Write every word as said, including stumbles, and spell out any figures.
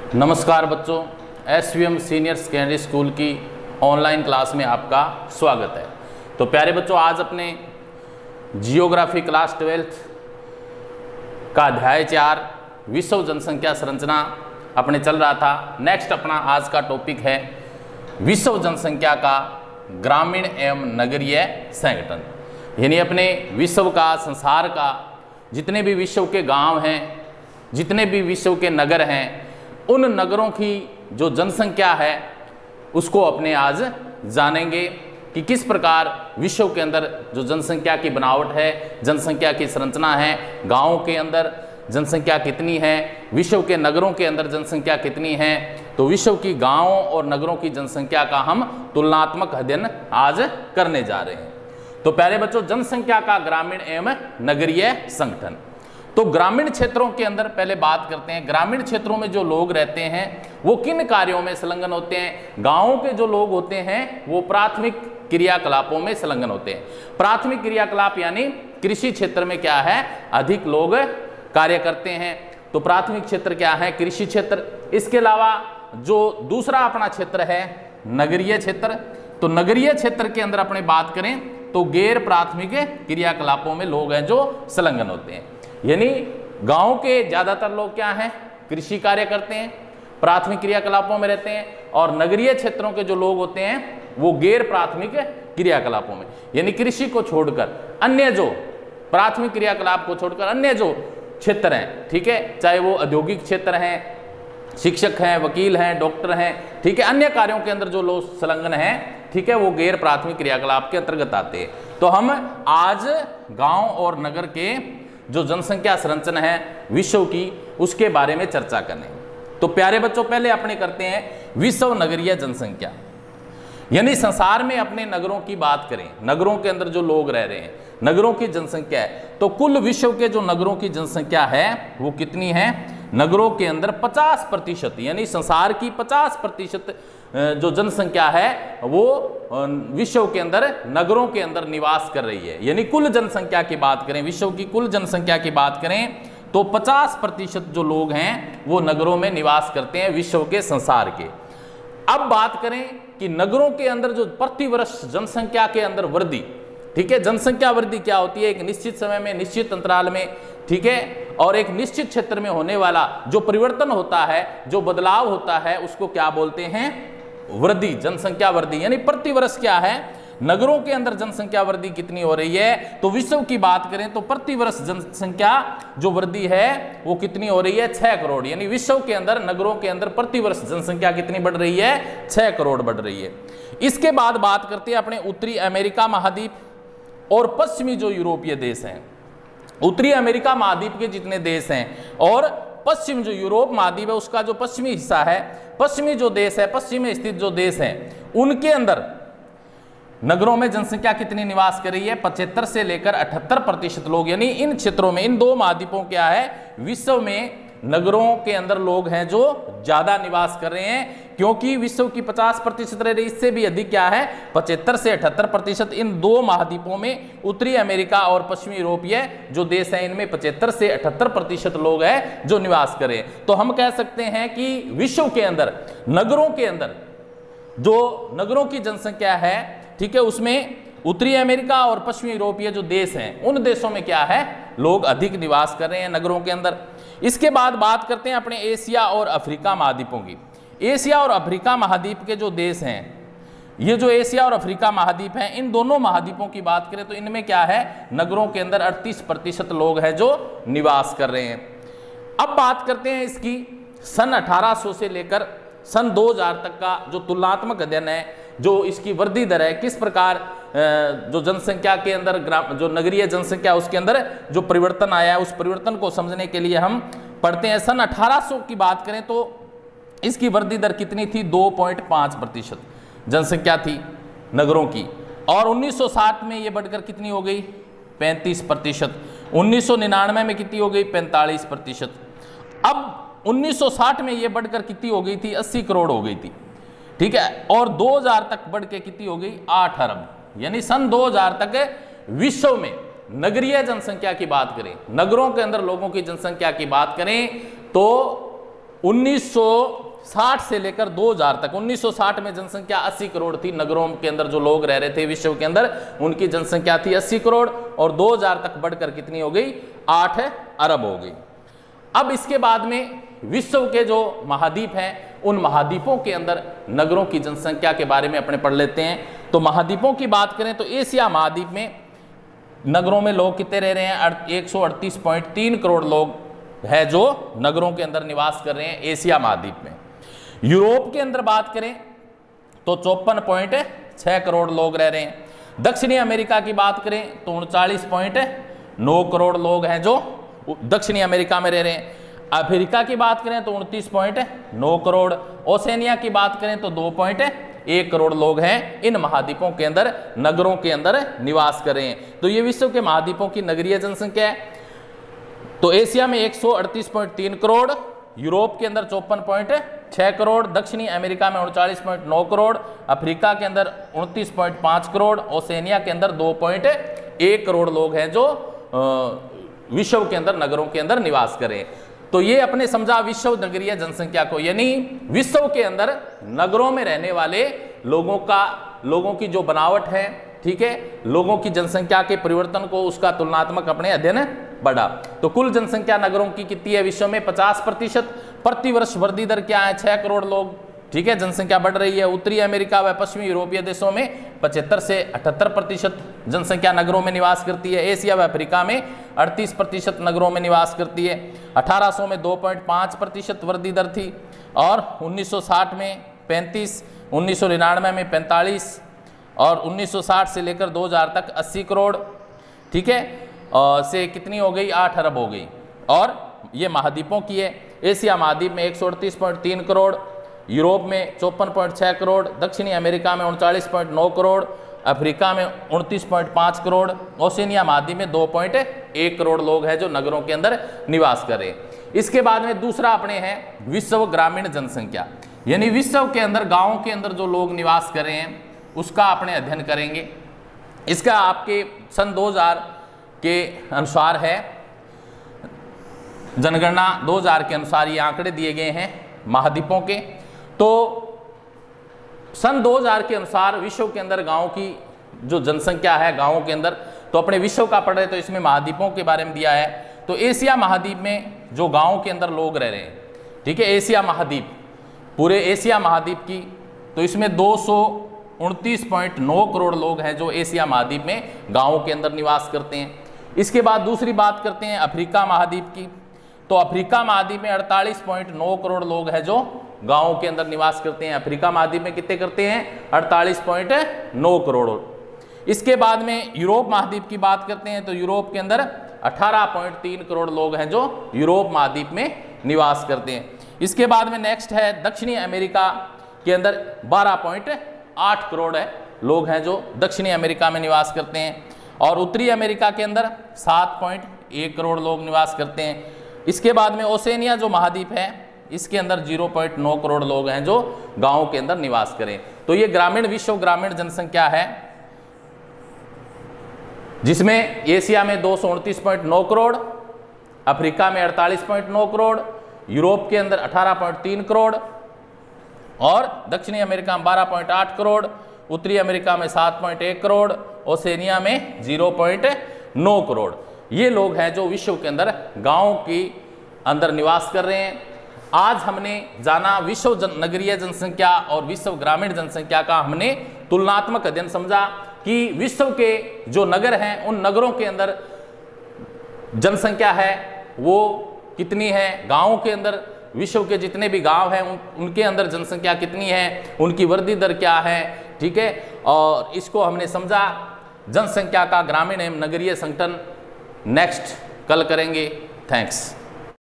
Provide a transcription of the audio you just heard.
नमस्कार बच्चों, SVM senior secondary school की ऑनलाइन क्लास में आपका स्वागत है। तो प्यारे बच्चों, आज अपने जियोग्राफी क्लास ट्वेल्थ का अध्याय चार विश्व जनसंख्या संरचना अपने चल रहा था। नेक्स्ट अपना आज का टॉपिक है विश्व जनसंख्या का ग्रामीण एवं नगरीय संगठन, यानी अपने विश्व का, संसार का जितने भी विश्व के गांव हैं, जितने भी विश्व के नगर हैं, उन नगरों की जो जनसंख्या है उसको अपने आज जानेंगे कि किस प्रकार विश्व के अंदर जो जनसंख्या की बनावट है, जनसंख्या की संरचना है, गांवों के अंदर जनसंख्या कितनी है, विश्व के नगरों के अंदर जनसंख्या कितनी है। तो विश्व की गांवों और नगरों की जनसंख्या का हम तुलनात्मक अध्ययन आज करने जा रहे हैं। तो प्यारे बच्चों, जनसंख्या का ग्रामीण एवं नगरीय संगठन। तो ग्रामीण क्षेत्रों के अंदर पहले बात करते हैं। ग्रामीण क्षेत्रों में जो लोग रहते हैं वो किन कार्यों में संलग्न होते हैं। गांवों के जो लोग होते हैं वो प्राथमिक क्रियाकलापों में संलग्न होते हैं। प्राथमिक क्रियाकलाप यानी कृषि क्षेत्र में क्या है, अधिक लोग कार्य करते हैं। तो प्राथमिक क्षेत्र क्या है, कृषि क्षेत्र। इसके अलावा जो दूसरा अपना क्षेत्र है नगरीय क्षेत्र। तो नगरीय क्षेत्र के अंदर अपने बात करें तो गैर प्राथमिक क्रियाकलापों में लोग हैं जो संलग्न होते हैं, यानी गांव के ज्यादातर लोग क्या हैं, कृषि कार्य करते हैं, प्राथमिक क्रियाकलापों में रहते हैं। और नगरीय क्षेत्रों के जो लोग होते हैं वो गैर प्राथमिक क्रियाकलापों में, यानी कृषि को छोड़कर अन्य जो प्राथमिक क्रियाकलाप को छोड़कर अन्य जो क्षेत्र हैं, ठीक है, चाहे वो औद्योगिक क्षेत्र हैं, शिक्षक हैं, वकील हैं, डॉक्टर हैं, ठीक है, अन्य कार्यों के अंदर जो लोग संलग्न हैं, ठीक है, वो गैर प्राथमिक क्रियाकलाप के अंतर्गत आते हैं। तो हम आज गांव और नगर के जो जनसंख्या संरचना है विश्व की, उसके बारे में चर्चा करें। तो प्यारे बच्चों, पहले अपने करते हैं विश्व नगरीय जनसंख्या, यानी संसार में अपने नगरों की बात करें। नगरों के अंदर जो लोग रह रहे हैं, नगरों की जनसंख्या है। तो कुल विश्व के जो नगरों की जनसंख्या है वो कितनी है, नगरों के अंदर पचास प्रतिशत, यानी संसार की पचास प्रतिशत जो जनसंख्या है वो विश्व के अंदर नगरों के अंदर निवास कर रही है। यानी कुल जनसंख्या की बात करें, विश्व की कुल जनसंख्या की बात करें तो पचास प्रतिशत जो लोग हैं वो नगरों में निवास करते हैं विश्व के, संसार के। अब बात करें कि नगरों के अंदर जो प्रति वर्ष जनसंख्या के अंदर वृद्धि, ठीक है, जनसंख्या वृद्धि क्या होती है, एक निश्चित समय में, निश्चित अंतराल में, ठीक है, और एक निश्चित क्षेत्र में होने वाला जो परिवर्तन होता है, जो बदलाव होता है, उसको क्या बोलते हैं, वृद्धि, जनसंख्या वृद्धि। यानी प्रति वर्ष क्या है, नगरों के अंदर जनसंख्या वृद्धि कितनी हो रही है। तो विश्व की बात करें तो प्रति वर्ष जनसंख्या जो वृद्धि है वो कितनी हो रही है, छह करोड़। यानी विश्व के अंदर, नगरों के अंदर प्रति वर्ष जनसंख्या कितनी बढ़ रही है, छह करोड़ बढ़ रही है। इसके बाद बात करते हैं अपने उत्तरी अमेरिका महाद्वीप और पश्चिमी जो यूरोपीय देश हैं। उत्तरी अमेरिका महाद्वीप के जितने देश हैं और पश्चिम जो यूरोप महाद्वीप है उसका जो पश्चिमी हिस्सा है, पश्चिमी जो देश है, पश्चिम में स्थित जो देश हैं, उनके अंदर नगरों में जनसंख्या कितनी निवास कर रही है, पचहत्तर से लेकर अठहत्तर प्रतिशत लोग। यानी इन क्षेत्रों में, इन दो महाद्वीपों क्या है, विश्व में नगरों के अंदर लोग हैं जो ज्यादा निवास कर रहे हैं, क्योंकि विश्व की पचास प्रतिशत रह रही, इससे भी अधिक क्या है, पचहत्तर से अठहत्तर प्रतिशत इन दो महाद्वीपों में, उत्तरी अमेरिका और पश्चिमी यूरोपीय जो देश हैं, इनमें पचहत्तर से अठहत्तर प्रतिशत लोग हैं जो निवास करें। तो हम कह सकते हैं कि विश्व के अंदर, नगरों के अंदर जो नगरों की जनसंख्या है, ठीक है, उसमें उत्तरी अमेरिका और पश्चिमी यूरोपीय जो देश हैं, उन देशों में क्या है, लोग अधिक निवास कर रहे हैं नगरों के अंदर। इसके बाद बात करते हैं अपने एशिया और अफ्रीका महाद्वीपों की। एशिया और अफ्रीका महाद्वीप के जो देश हैं, ये जो एशिया और अफ्रीका महाद्वीप हैं, इन दोनों महाद्वीपों की बात करें तो इनमें क्या है, नगरों के अंदर अड़तीस प्रतिशत लोग हैं जो निवास कर रहे हैं। अब बात करते हैं इसकी सन अठारह सौ से लेकर सन दो हज़ार तक का जो तुलनात्मक अध्ययन है, जो इसकी वृद्धि दर है, किस प्रकार जो जनसंख्या के अंदर, जो नगरीय जनसंख्या उसके अंदर जो परिवर्तन आया है, उस परिवर्तन को समझने के लिए हम पढ़ते हैं। सन अठारह सौ की बात करें तो इसकी वृद्धि दर कितनी थी, दो पॉइंट पाँच प्रतिशत जनसंख्या थी नगरों की। और उन्नीस सौ साठ में ये बढ़कर कितनी हो गई, पैंतीस प्रतिशत। उन्नीस सौ निन्यानवे में कितनी हो गई, पैंतालीस प्रतिशत। अब उन्नीस सौ साठ में ये बढ़कर कितनी हो गई थी, अस्सी करोड़ हो गई थी, ठीक है। और दो हज़ार तक बढ़ के कितनी हो गई, आठ अरब। यानी सन दो हज़ार तक विश्व में नगरीय जनसंख्या की बात करें, नगरों के अंदर लोगों की जनसंख्या की बात करें तो उन्नीस सौ साठ से लेकर दो हज़ार तक, उन्नीस सौ साठ में जनसंख्या अस्सी करोड़ थी, नगरों के अंदर जो लोग रह रहे थे विश्व के अंदर उनकी जनसंख्या थी अस्सी करोड़, और दो हज़ार तक बढ़कर कितनी हो गई, आठ अरब हो गई। अब इसके बाद में विश्व के जो महाद्वीप हैं उन महाद्वीपों के अंदर नगरों की जनसंख्या के बारे में अपने पढ़ लेते हैं। तो महाद्वीपों की बात करें तो एशिया महाद्वीप में नगरों में लोग कितने रह रहे हैं, एक सौ अड़तीस पॉइंट तीन करोड़ लोग है जो नगरों के अंदर निवास कर रहे हैं एशिया महाद्वीप में। यूरोप के अंदर बात करें तो चौपन पॉइंट छः करोड़ लोग रह रहे हैं। दक्षिणी अमेरिका की बात करें तो उनचालीस पॉइंट नौ करोड़ लोग हैं जो दक्षिणी अमेरिका में रह रहे हैं। अफ्रीका की बात करें तो उनतीस पॉइंट नौ करोड़। ओसेनिया की बात करें तो दो पॉइंट एक करोड़ लोग हैं इन महाद्वीपों के अंदर नगरों के अंदर निवास कर रहे हैं। तो ये विश्व के महाद्वीपों की नगरीय जनसंख्या है। तो एशिया में एक सौ अड़तीस पॉइंट तीन करोड़, यूरोप के अंदर चौपन पॉइंट छः करोड़, दक्षिणी अमेरिका में उनचालीस पॉइंट नौ करोड़, अफ्रीका के अंदर उनतीस पॉइंट पाँच करोड़, ओसेनिया के अंदर दो पॉइंट एक करोड़ लोग हैं जो विश्व के अंदर नगरों के अंदर निवास करें। तो ये अपने समझा विश्व नगरीय जनसंख्या को, यानी विश्व के अंदर नगरों में रहने वाले लोगों का लोगों की जो बनावट है, ठीक है, लोगों की जनसंख्या के परिवर्तन को उसका तुलनात्मक अपने अध्ययन बढ़ा। तो कुल जनसंख्या नगरों की कितनी है विश्व में, पचास प्रतिशत। प्रति वर्ष वृद्धि दर क्या है, छह करोड़ लोग, ठीक है, जनसंख्या बढ़ रही है। उत्तरी अमेरिका व पश्चिमी यूरोपीय देशों में पचहत्तर से अठहत्तर प्रतिशत जनसंख्या नगरों में निवास करती है। एशिया व अफ्रीका में अड़तीस प्रतिशत नगरों में निवास करती है। अठारह सौ में दो पॉइंट पाँच प्रतिशत वृद्धि दर थी, और उन्नीस सौ साठ में पैंतीस, उन्नीस सौ निन्यानवे में पैंतालीस, और उन्नीस सौ साठ से लेकर दो हज़ार तक अस्सी करोड़, ठीक है, और से कितनी हो गई, आठ अरब हो गई। और ये महाद्वीपों की है। एशिया महाद्वीप में एक सौ अड़तीस पॉइंट तीन करोड़, यूरोप में चौपन पॉइंट छः करोड़, दक्षिणी अमेरिका में उनचालीस पॉइंट नौ करोड़, अफ्रीका में उनतीस पॉइंट पाँच करोड़, ओसेनिया महाद्वीप में दो पॉइंट एक करोड़ लोग हैं जो नगरों के अंदर निवास कर रहे हैं। इसके बाद में दूसरा अपने हैं विश्व ग्रामीण जनसंख्या, यानी विश्व के अंदर गाँव के अंदर जो लोग निवास कर रहे हैं उसका अपने अध्ययन करेंगे। इसका आपके सन दो हज़ार के अनुसार है, जनगणना दो हज़ार के अनुसार ये आंकड़े दिए गए हैं महाद्वीपों के। तो सन दो हज़ार के अनुसार विश्व के अंदर गांवों की जो जनसंख्या है गांवों के अंदर, तो अपने विश्व का पढ़ रहे तो इसमें महाद्वीपों के बारे में दिया है। तो एशिया महाद्वीप में जो गांवों के अंदर लोग रह रहे हैं, ठीक है, एशिया महाद्वीप, पूरे एशिया महाद्वीप की, तो इसमें दो सौ उनतीस पॉइंट नौ करोड़ लोग हैं जो एशिया महाद्वीप में गांवों के अंदर निवास करते हैं। इसके बाद दूसरी बात करते हैं अफ्रीका महाद्वीप की। तो अफ्रीका महाद्वीप में अड़तालीस पॉइंट नौ करोड़ लोग हैं जो गांवों के अंदर निवास करते हैं। अफ्रीका महाद्वीप में कितने करते हैं, अड़तालीस पॉइंट नौ करोड़। इसके बाद में यूरोप महाद्वीप की बात करते हैं तो यूरोप के अंदर अठारह पॉइंट तीन करोड़ लोग हैं जो यूरोप महाद्वीप में निवास करते हैं। इसके बाद में नेक्स्ट है दक्षिणी अमेरिका के अंदर बारह पॉइंट आठ करोड़ है लोग हैं जो दक्षिणी अमेरिका में निवास करते हैं, और उत्तरी अमेरिका के अंदर सात पॉइंट एक करोड़ लोग निवास करते हैं। इसके बाद में ओसेनिया जो महाद्वीप है इसके अंदर जीरो पॉइंट नौ करोड़ लोग हैं जो गांवों के अंदर निवास करें। तो ये ग्रामीण विश्व ग्रामीण जनसंख्या है, जिसमें एशिया में दो सौ उनतीस पॉइंट नौ करोड़, अफ्रीका में अड़तालीस पॉइंट नौ करोड़, यूरोप के अंदर अठारह पॉइंट तीन करोड़, और दक्षिणी अमेरिका में बारह पॉइंट आठ करोड़, उत्तरी अमेरिका में सात पॉइंट एक करोड़, ओसेनिया में जीरो पॉइंट नौ करोड़। ये लोग हैं जो विश्व के अंदर गांवों की अंदर निवास कर रहे हैं। आज हमने जाना विश्व जन, नगरीय जनसंख्या और विश्व ग्रामीण जनसंख्या का हमने तुलनात्मक अध्ययन समझा कि विश्व के जो नगर हैं उन नगरों के अंदर जनसंख्या है वो कितनी है, गांवों के अंदर विश्व के जितने भी गांव हैं उन, उनके अंदर जनसंख्या कितनी है, उनकी वृद्धि दर क्या है, ठीक है। और इसको हमने समझा जनसंख्या का ग्रामीण एवं नगरीय संगठन। नेक्स्ट कल करेंगे। थैंक्स।